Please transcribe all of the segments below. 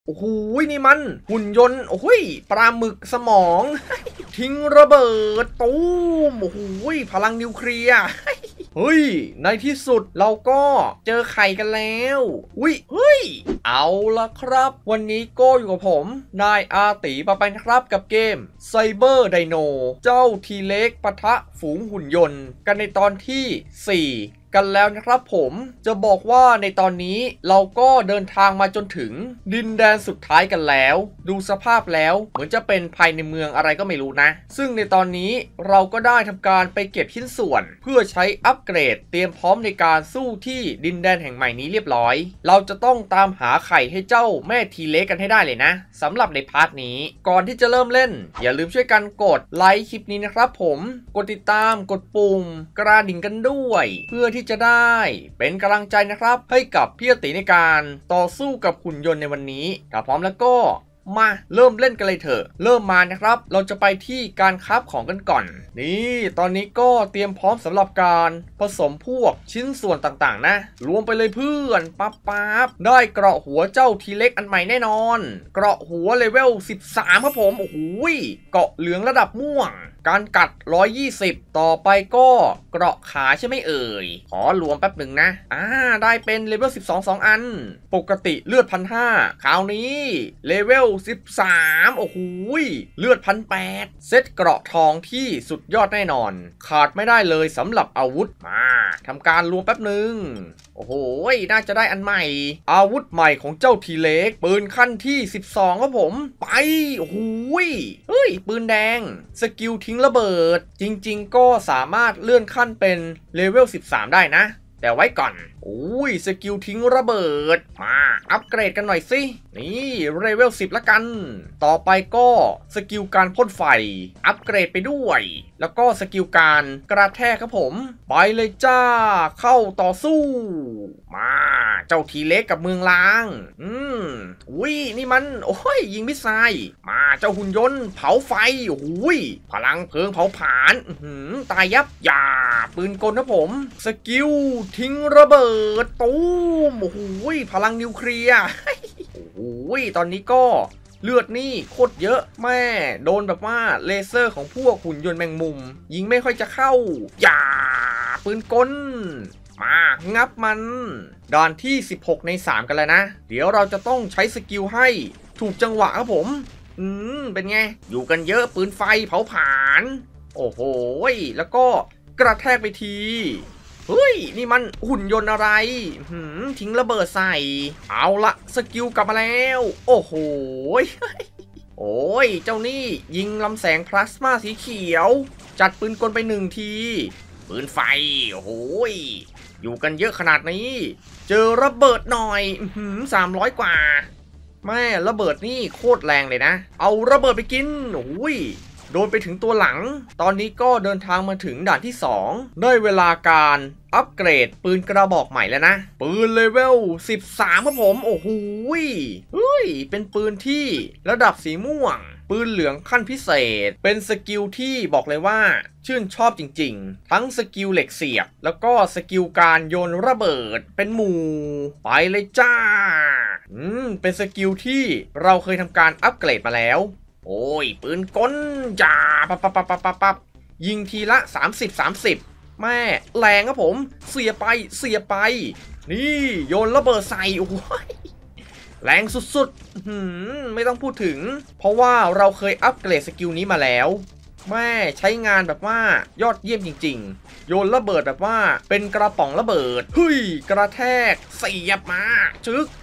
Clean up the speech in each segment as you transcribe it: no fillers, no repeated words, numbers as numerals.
โอ้โหนี่มันหุ่นยนต์โอ้ยปลาหมึกสมองทิ้งระเบิดตูมโอ้โหพลังนิวเคลียร์เฮ้ยในที่สุดเราก็เจอไข่กันแล้วเฮ้ยเอาละครับวันนี้ก็อยู่กับผมนายอาติมาไปนะครับกับเกมไซเบอร์ไดโนเจ้าทีเล็กปะทะฝูงหุ่นยนต์กันในตอนที่ 4กันแล้วนะครับผมจะบอกว่าในตอนนี้เราก็เดินทางมาจนถึงดินแดนสุดท้ายกันแล้วดูสภาพแล้วเหมือนจะเป็นภายในเมืองอะไรก็ไม่รู้นะซึ่งในตอนนี้เราก็ได้ทำการไปเก็บชิ้นส่วนเพื่อใช้อัปเกรดเตรียมพร้อมในการสู้ที่ดินแดนแห่งใหม่นี้เรียบร้อยเราจะต้องตามหาไข่ให้เจ้าแม่ทีเล็กกันให้ได้เลยนะสำหรับในพาร์ทนี้ก่อนที่จะเริ่มเล่นอย่าลืมช่วยกันกดไลค์คลิปนี้นะครับผมกดติดตามกดปุ่มกระดิ่งกันด้วยเพื่อที่จะได้เป็นกำลังใจนะครับให้กับพี่อติในการต่อสู้กับหุ่นยนต์ในวันนี้ถ้าพร้อมแล้วก็มาเริ่มเล่นกันเลยเถอะเริ่มมานะครับเราจะไปที่การคราฟของกันก่อนนี่ตอนนี้ก็เตรียมพร้อมสำหรับการผสมพวกชิ้นส่วนต่างๆนะรวมไปเลยเพื่อนปั๊บได้เกราะหัวเจ้าทีเล็กอันใหม่แน่นอนเกราะหัวเลเวล13ครับผมโอ้โหเกราะเหลืองระดับม่วงการกัด120ต่อไปก็เกราะขาใช่ไหมเอ่ยขอรวมแป๊บหนึ่งนะได้เป็นเลเวล12 2อันปกติเลือด1,500คราวนี้เลเวล13โอ้โหเลือด1,800เซตเกราะทองที่สุดยอดแน่นอนขาดไม่ได้เลยสำหรับอาวุธมาทำการรวมแป๊บหนึ่งโอ้โหน่าจะได้อันใหม่อาวุธใหม่ของเจ้าทีเล็กปืนขั้นที่12ครับผมไปโอ้โหเฮ้ยปืนแดงสกิลทิ้งระเบิดจริงๆก็สามารถเลื่อนขั้นเป็นเลเวล13ได้นะแต่ไว้ก่อนสกิลทิ้งระเบิดมาอัปเกรดกันหน่อยสินี่เลเวล10ละกันต่อไปก็สกิลการพ่นไฟอัปเกรดไปด้วยแล้วก็สกิลการกระแทกครับผมไปเลยจ้าเข้าต่อสู้มาเจ้าทีเล็กกับเมืองล้างนี่มันยิงมิสไซล์มาเจ้าหุ่นยนต์เผาไฟพลังเพลิงเผาผลาญตายยับอย่าปืนกลครับผมสกิลทิ้งระเบิดตูมพลังนิวเคลียร์ตอนนี้ก็เลือดนี่โคตรเยอะแม่โดนแบบว่าเลเซอร์ของพวกหุ่นยนต์แมงมุมยิงไม่ค่อยจะเข้าอย่าปืนกลมางับมันด่านที่16 ใน 3กันแล้วนะเดี๋ยวเราจะต้องใช้สกิลให้ถูกจังหวะครับผมเป็นไงอยู่กันเยอะปืนไฟเผาผลาญโอ้โหแล้วก็กระแทกไปทีนี่มันหุ่นยนต์อะไรทิ้งระเบิดใส่เอาละสกิลกลับมาแล้วโอ้โหเจ้านี่ยิงลำแสงพลาสมาสีเขียวจัดปืนกลไป1 ทีปืนไฟอยู่กันเยอะขนาดนี้เจอระเบิดหน่อย300 กว่าแม่ระเบิดนี่โคตรแรงเลยนะเอาระเบิดไปกินโดนไปถึงตัวหลังตอนนี้ก็เดินทางมาถึงด่านที่2ได้เวลาการอัปเกรดปืนกระบอกใหม่แล้วนะปืนเลเวล13ครับผมโอ้โหเป็นปืนที่ระดับสีม่วงปืนเหลืองขั้นพิเศษเป็นสกิลที่บอกเลยว่าชื่นชอบจริงๆทั้งสกิลเหล็กเสียบแล้วก็สกิลการโยนระเบิดเป็นหมู่ไปเลยจ้าเป็นสกิลที่เราเคยทำการอัปเกรดมาแล้วปืนกลจ่าปั๊บยิงทีละ30 แม่แรงครับผมเสียไปนี่โยนระเบิดใส่แรงสุดๆไม่ต้องพูดถึงเพราะว่าเราเคยอัปเกรดสกิลนี้มาแล้วแม่ใช้งานแบบว่ายอดเยี่ยมจริงๆโยนระเบิดแบบว่าเป็นกระป๋องระเบิดกระแทกเสียบมาจึ๊ก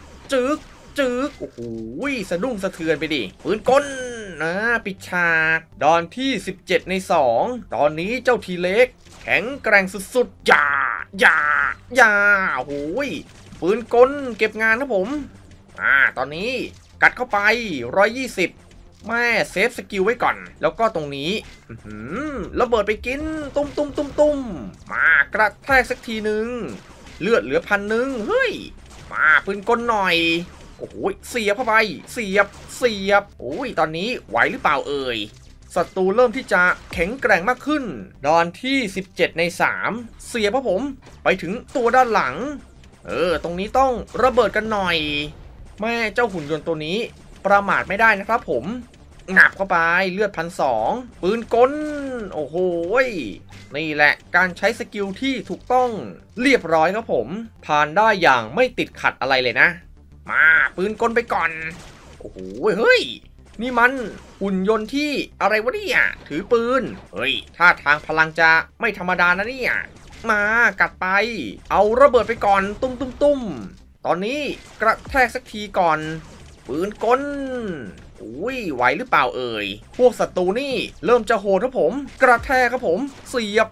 สะดุ้งสะเทือนไปดิปืนกลปิดฉากดอนที่17 ใน 2ตอนนี้เจ้าทีเล็กแข็งแกร่งสุดๆอย่าปืนกลเก็บงานนะผมตอนนี้กัดเข้าไป120แม่เซฟสกิลไว้ก่อนแล้วก็ตรงนี้ระเบิดไปกินตุ้มมากระแทกสักทีนึงเลือดเหลือ1,000มาปืนกลหน่อยเสียบเข้าไปเสียบตอนนี้ไหวหรือเปล่าเอ่ยศัตรูเริ่มที่จะแข็งแกร่งมากขึ้นดอนที่17 ใน 3เสียบผมไปถึงตัวด้านหลังตรงนี้ต้องระเบิดกันหน่อยแม่เจ้าหุ่นยนต์ตัวนี้ประมาทไม่ได้นะครับผมงับเข้าไปเลือด1,200ปืนกลโอ้โหนี่แหละการใช้สกิลที่ถูกต้องเรียบร้อยครับผมผ่านได้อย่างไม่ติดขัดอะไรเลยนะมาปืนกลไปก่อนโอ้โหเฮ้ยนี่มันหุ่นยนต์ที่อะไรวะเนี่ยถือปืนเฮ้ยท่าทางพลังจะไม่ธรรมดานะเนี่ยมากัดไปเอาระเบิดไปก่อนตุ้มตอนนี้กระแทกสักทีก่อนปืนกลอุ้ยไหวหรือเปล่าเอ่ยพวกศัตรูนี่เริ่มจะโหดครับผมกระแทกครับผมเสียบ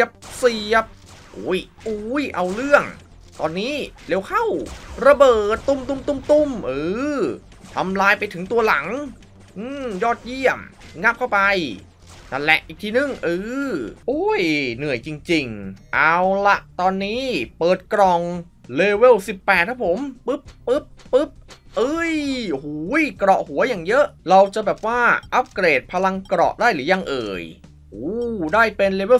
อุ้ยเอาเรื่องตอนนี้เร็วเข้าระเบิดตุ้มทำลายไปถึงตัวหลังยอดเยี่ยมงับเข้าไปนั่นแหละอีกทีนึงโอ้ยเหนื่อยจริงๆเอาละตอนนี้เปิดกล่องเลเวล18ครับผมปึ๊บโอ้โหเกราะหัวอย่างเยอะเราจะแบบว่าอัปเกรดพลังเกราะได้หรือยังเอ่ยได้เป็นเลเวล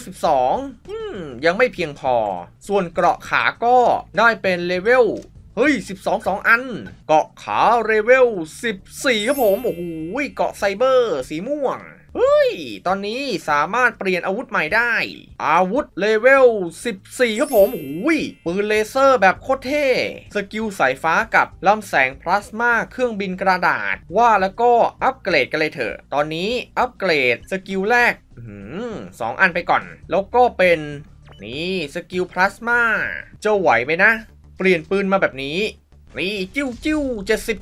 12ยังไม่เพียงพอส่วนเกราะขาก็ได้เป็นเลเวล12อันเกาะขาเลเวล14ครับผมโอ้โหเกาะไซเบอร์สีม่วงตอนนี้สามารถเปลี่ยนอาวุธใหม่ได้อาวุธเลเวล14ครับผมปืนเลเซอร์แบบโคตรเท่สกิลสายฟ้ากับลำแสงพลาสมาเครื่องบินกระดาษว่าแล้วก็อัปเกรดกันเลยเถอะตอนนี้อัปเกรดสกิลแรก2 อันไปก่อนแล้วก็เป็นนี่สกิลพลาสมาจะไหวไหมนะเปลี่ยนปืนมาแบบนี้นี่จิ้ว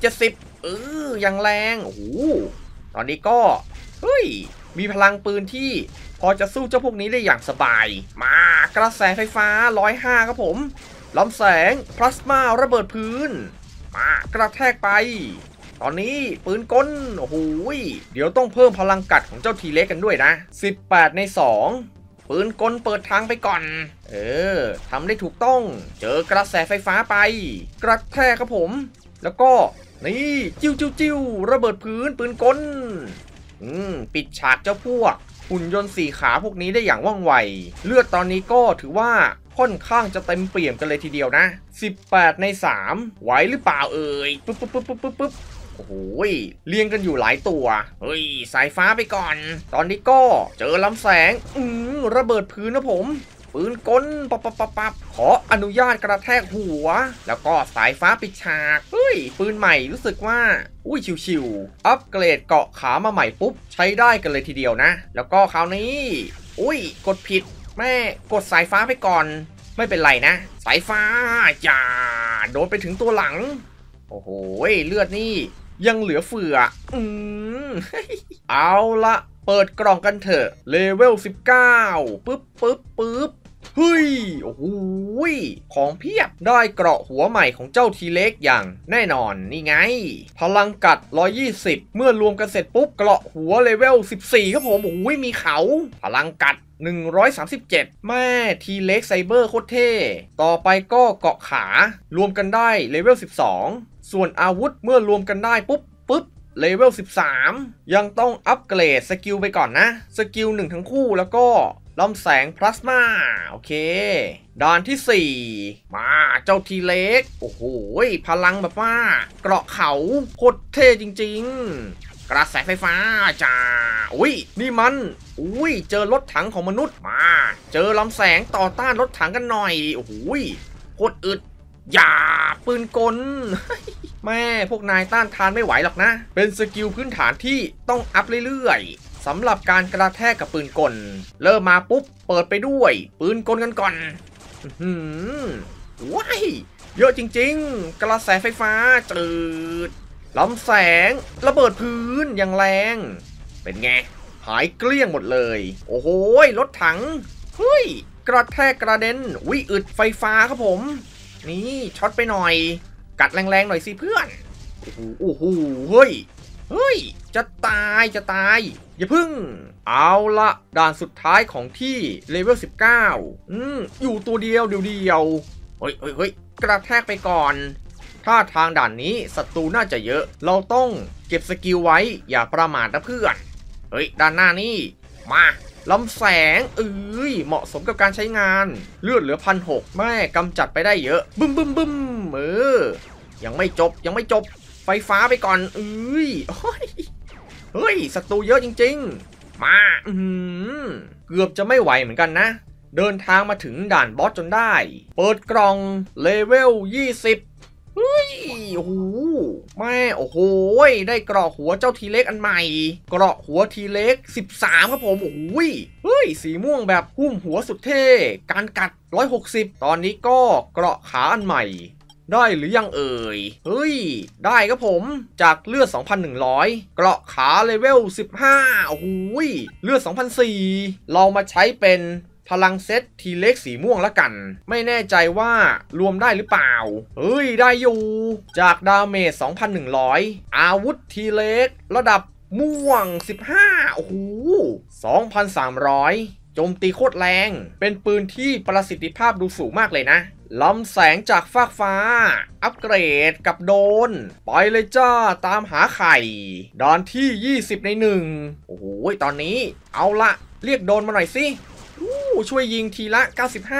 70อย่างแรงโอ้โหตอนนี้ก็มีพลังปืนที่พอจะสู้เจ้าพวกนี้ได้อย่างสบายมากระแสไฟฟ้า105ครับผมลำแสงพลาสมาระเบิดพื้นมากระแทกไปตอนนี้ปืนกลโอ้โหเดี๋ยวต้องเพิ่มพลังกัดของเจ้าทีเล็กกันด้วยนะ18ใน2ปืนกลเปิดทางไปก่อนทำได้ถูกต้องเจอกระแสไฟฟ้าไปกระแทกครับผมแล้วก็นี่จิ้วระเบิดพื้นปืนกลปิดฉากเจ้าพวกหุ่นยนต์4 ขาพวกนี้ได้อย่างว่องไวเลือดตอนนี้ก็ถือว่าค่อนข้างจะเต็มเปี่ยมกันเลยทีเดียวนะ18ใน3ไหวหรือเปล่าเอ่ยปึ๊บโอ้โหเรียงกันอยู่หลายตัวสายฟ้าไปก่อนตอนนี้ก็เจอลำแสงระเบิดพื้นนะผมปืนกลปับขออนุญาตกระแทกหัวแล้วก็สายฟ้าปิดฉากปืนใหม่รู้สึกว่าชิวๆอัปเกรดเกาะขามาใหม่ปุ๊บใช้ได้กันเลยทีเดียวนะแล้วก็คราวนี้กดผิดแม่กดสายฟ้าไปก่อนไม่เป็นไรนะสายฟ้าจ่าโดนไปถึงตัวหลังโอ้โหเลือดนี่ยังเหลือเฟือเอาละเปิดกล่องกันเถอะเลเวล19ปึ๊บโอ้โหของเพียบได้เกราะหัวใหม่ของเจ้าทีเล็กอย่างแน่นอนนี่ไงพลังกัด120เมื่อรวมกันเสร็จปุ๊บเกราะหัวเลเวล14ครับผมมีเขาพลังกัด137แม่ทีเล็กไซเบอร์โคตรเท่ต่อไปก็เกาะขารวมกันได้เลเวล12ส่วนอาวุธเมื่อรวมกันได้ปุ๊บเลเวล13ยังต้องอัปเกรดสกิลไปก่อนนะสกิล1ทั้งคู่แล้วก็ลำแสงพลาสมาโอเคด่านที่4มาเจ้าทีเล็กโอ้โหพลังแบบว่าเกราะเขาโคตรเท่จริงๆกระแสไฟฟ้าจ้านี่มันเจอรถถังของมนุษย์มาเจอลำแสงต่อต้านรถถังกันหน่อยโอ้โหโคตรอึดอย่าปืนกล แม่พวกนายต้านทานไม่ไหวหรอกนะเป็นสกิลพื้นฐานที่ต้องอัพเรื่อยๆสำหรับการกระแทกกับปืนกลเริ่มมาปุ๊บเปิดไปด้วยปืนกลกันก่อนว้ายเยอะจริงๆกระแสไฟฟ้าจืดลำแสงระเบิดพื้นอย่างแรงเป็นไงหายเกลี้ยงหมดเลยโอ้โหรถถังกระแทกกระเด็นอึดไฟฟ้าครับผมนี่ช็อตไปหน่อยกัดแรงๆหน่อยสิเพื่อนโอ้โหจะตายอย่าพึ่งเอาละด่านสุดท้ายของที่เลเวล19อยู่ตัวเดียวกระแทกไปก่อนถ้าทางด่านนี้ศัตรูน่าจะเยอะเราต้องเก็บสกิลไว้อย่าประมาทนะเพื่อนด้านหน้านี่มาลำแสงเหมาะสมกับการใช้งานเลือดเหลือ1,600แม่กำจัดไปได้เยอะบึ้มยังไม่จบฟ้าไปก่อนเฮ้ยศัตรูเยอะจริงๆมาเกือบจะไม่ไหวเหมือนกันนะเดินทางมาถึงด่านบอสจนได้เปิดกล่องเลเวล20เฮ้ยโอ้โหแม่โอ้โหได้เกราะหัวเจ้าทีเล็กอันใหม่เกราะหัวทีเล็ก13ครับผมโอ้โหเฮ้ยสีม่วงแบบหุ้มหัวสุดเท่การกัด160ตอนนี้ก็เกราะขาอันใหม่ได้หรือยังเอ่ยเฮ้ยได้ครับผมจากเลือด 2,100 เกราะขาเลเวล15โอ้โหเลือด 2,400 เรามาใช้เป็นพลังเซตทีเล็กสีม่วงละกันไม่แน่ใจว่ารวมได้หรือเปล่าเฮ้ยได้อยู่จากดาเมจ 2,100 อาวุธทีเล็กระดับม่วง15โอ้โห 2,300 โจมตีโคตรแรงเป็นปืนที่ประสิทธิภาพดูสูงมากเลยนะลำแสงจากฟากฟ้าอัปเกรดกับโดนไปเลยจ้าตามหาไข่ด่านที่20ใน1โอ้โหตอนนี้เอาละเรียกโดนมาหน่อยสิช่วยยิงทีละ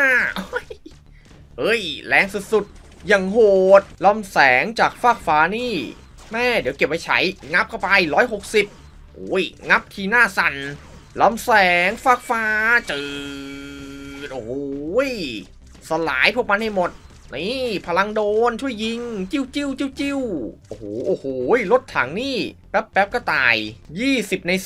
95เฮ้ยแรงสุดๆอย่างโหดลำแสงจากฟากฟ้านี่แม่เดี๋ยวเก็บไว้ใช้งับเข้าไป160โอ้ยงับทีหน้าสั่นลำแสงฟากฟ้าจืดโอ้ยสลายพวกมันให้หมดนี่พลังโดนช่วยยิงจิ้วโอ้โหรถถังนี่แป๊บก็ตาย20ใน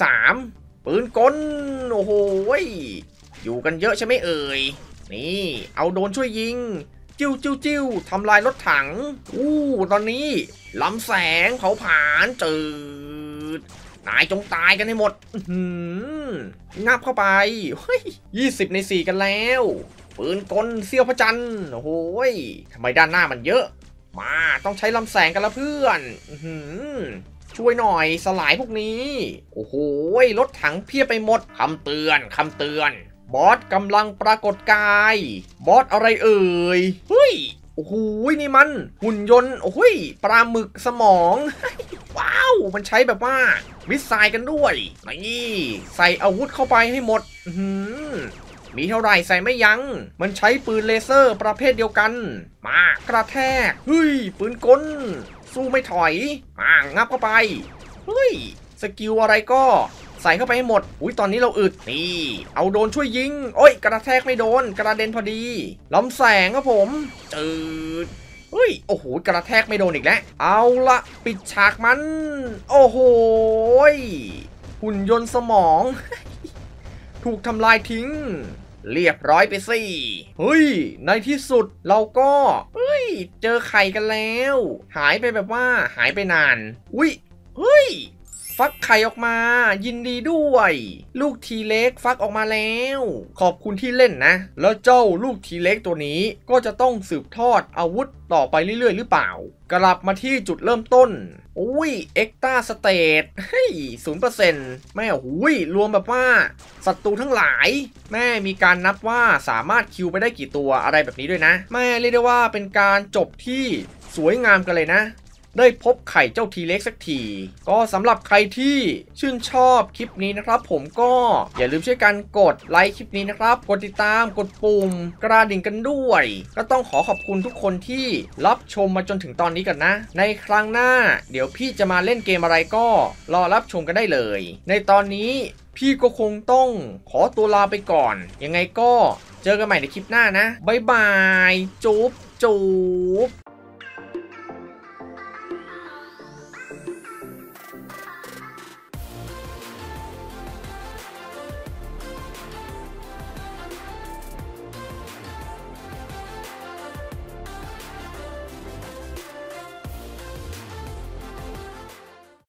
3ปืนกลโอ้โหอยู่กันเยอะใช่ไหมเอ่ยนี่เอาโดนช่วยยิงจิ้วทำลายรถถังตอนนี้ลำแสงเผาผลาญจืดนายจงตายกันให้หมดงับเข้าไป20ใน4กันแล้วปืนกลเสี้ยวพระจันทร์โอ้โหทำไมด้านหน้ามันเยอะมาต้องใช้ลำแสงกันละเพื่อนช่วยหน่อยสลายพวกนี้โอ้โหรถถังเพียบไปหมดคำเตือนบอสกำลังปรากฏกายบอสอะไรเอ่ยเฮ้ยโอ้โหนี่มันหุ่นยนต์โอ้ยปลาหมึกสมองว้าวมันใช้แบบว่ามิสไซล์กันด้วยนี่ใส่อาวุธเข้าไปให้หมดมีเท่าไหร่ใส่ไม่ยั้งมันใช้ปืนเลเซอร์ประเภทเดียวกันมากระแทกเฮ้ยปืนกลสู้ไม่ถอยงับเข้าไปเฮ้ยสกิลอะไรก็ใส่เข้าไปให้หมดตอนนี้เราอึดนี่เอาโดนช่วยยิงกระแทกไม่โดนกระเด็นพอดีลำแสงครับผมจืดเฮ้ยโอ้โหกระแทกไม่โดนอีกแล้วเอาละปิดฉากมันโอ้โหหุ่นยนต์สมอง ถูกทำลายทิ้งเรียบร้อยไปสิเฮ้ยในที่สุดเราก็เจอไข่กันแล้วหายไปแบบว่าหายไปนานเฮ้ยฟักไข่ออกมายินดีด้วยลูกทีเล็กฟักออกมาแล้วขอบคุณที่เล่นนะแล้วเจ้าลูกทีเล็กตัวนี้ก็จะต้องสืบทอดอาวุธต่อไปเรื่อยๆหรือเปล่ากลับมาที่จุดเริ่มต้นเอ็กตาสเตท0%แม่รวมแบบว่าศัตรูทั้งหลายแม่มีการนับว่าสามารถคิวไปได้กี่ตัวอะไรแบบนี้ด้วยนะแม่เรียกได้ว่าเป็นการจบที่สวยงามกันเลยนะได้พบไข่เจ้าทีเล็กสักทีก็สำหรับใครที่ชื่นชอบคลิปนี้นะครับผมก็อย่าลืมช่วยกันกดไลค์คลิปนี้นะครับกดติดตามกดปุ่มกระดิ่งกันด้วยก็ต้องขอบคุณทุกคนที่รับชมมาจนถึงตอนนี้กันนะในครั้งหน้าเดี๋ยวพี่จะมาเล่นเกมอะไรก็รอรับชมกันได้เลยในตอนนี้พี่ก็คงต้องขอตัวลาไปก่อนยังไงก็เจอกันใหม่ในคลิปหน้านะบ๊ายบายจุ๊บ